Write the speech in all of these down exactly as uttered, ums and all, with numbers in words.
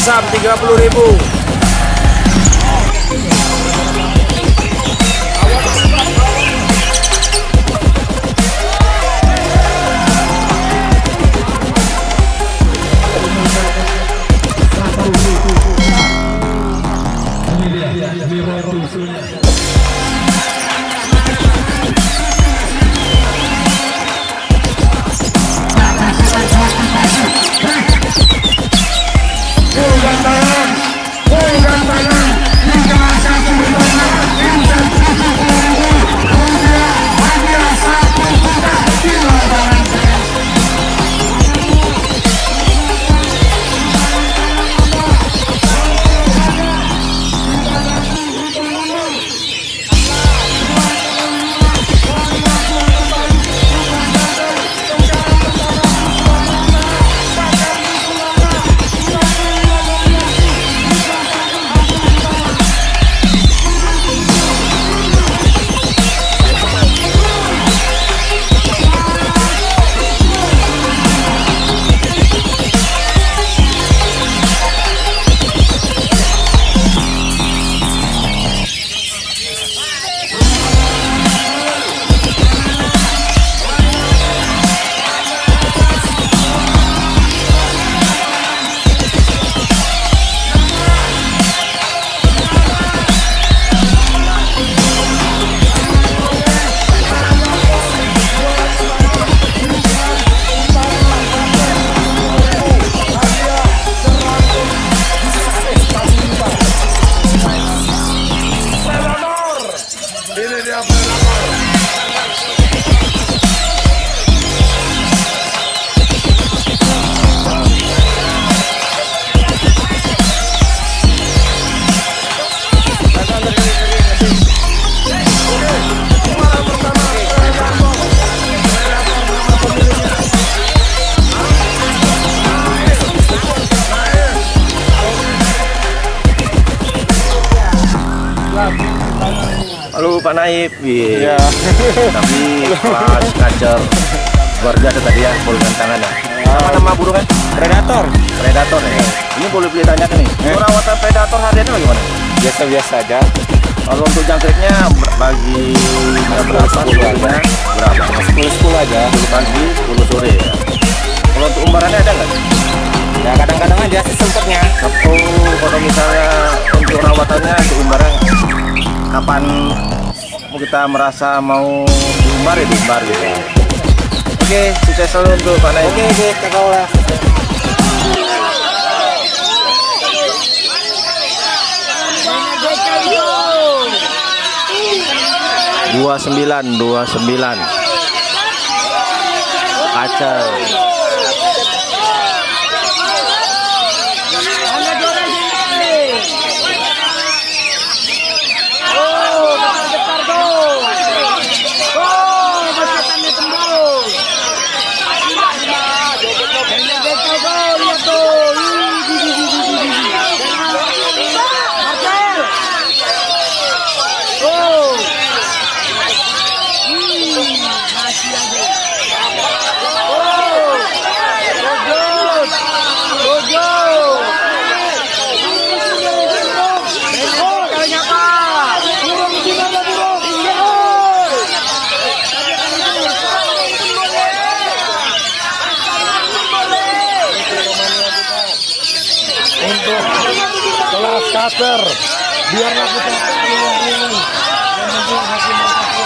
Asam tiga puluh ribu. Halo Pak Naib, Iya. tapi kelas ngajar luar biasa tadi ya, boleh tangan ya. Apa nama burung kan? Predator. Predator ya. Ini boleh beli tanyakan nih. Eh. Perawatan predator hariannya bagaimana? Biasa-biasa aja. Kalau untuk jangkriknya bagi berapa? Sepuluh berapa? Sepuluh sepuluh aja. Sepuluh pagi, sepuluh sore ya. Kalau untuk umbarannya ada nggak? Ya kadang-kadang aja sempatnya. Oh, kalau misalnya untuk rawatannya, untuk umbaran, kapan kita merasa mau diumbar ya diumbar gitu. Oke, sukses selalu untuk Pak Naib. Oke, oke, kakak lah. Dua sembilan, dua sembilan. Kacau. Untuk kelas cutter biarlah kita keliling-keliling, yang penting hasil mereka.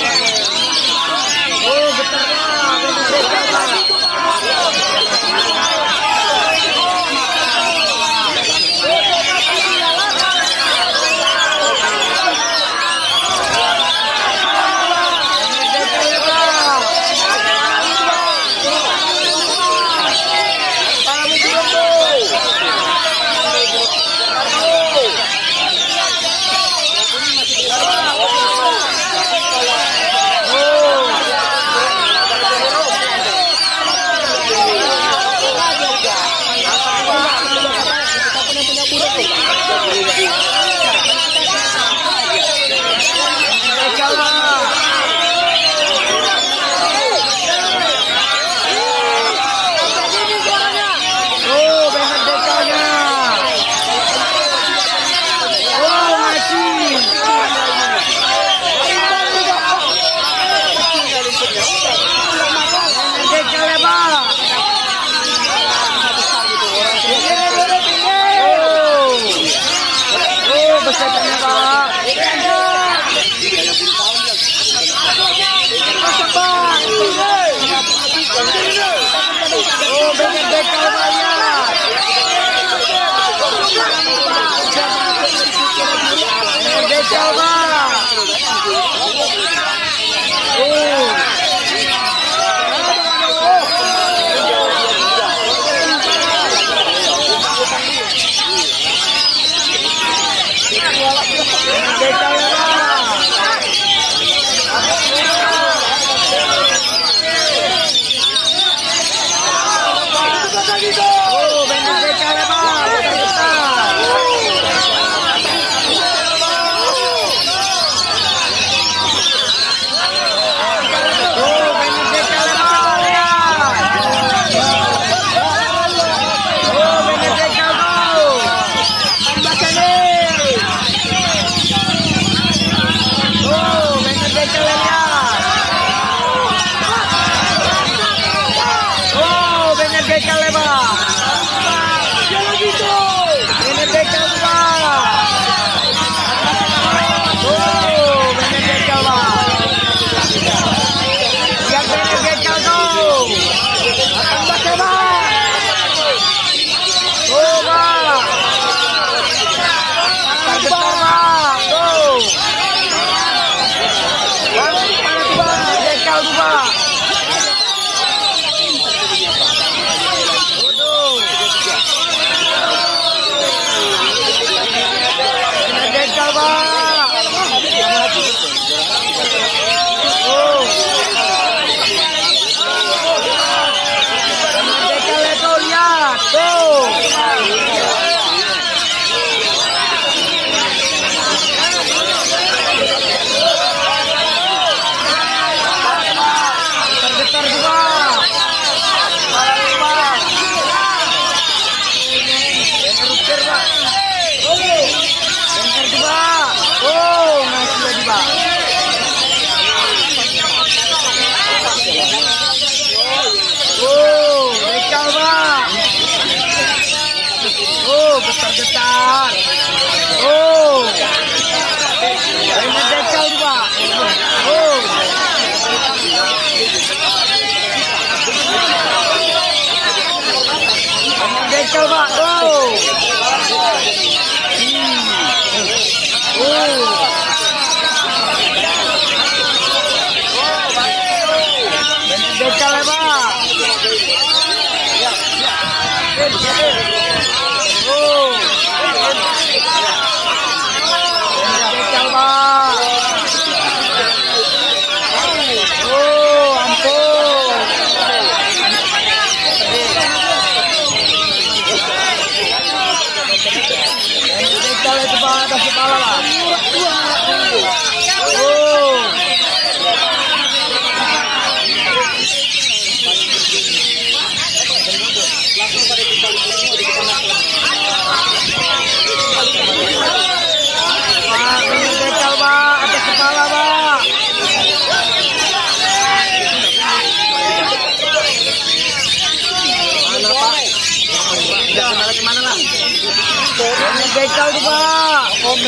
Oh, getar lah, begal Pak. Oh. Getar-getar. Oh. Ini dekal Pak. Oh. Ini dekal Pak. Oh. Hmm. Oh. Ini dekal Pak. Oh. Dekal Pak. Oh, ampun. Dekal itu Pak, atas kepala Pak. Oh. Pak, ini dekal Pak, atas kepala Pak. Mana Pak? Tidak kenal kemana lah? Ini dekal tuh Pak.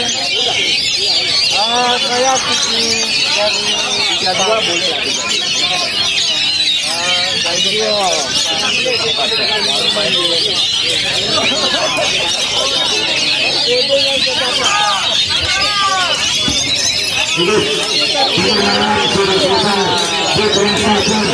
Ah, saya dari Jadwal boleh. Ah, saya dia. Sudah, sudah selesai.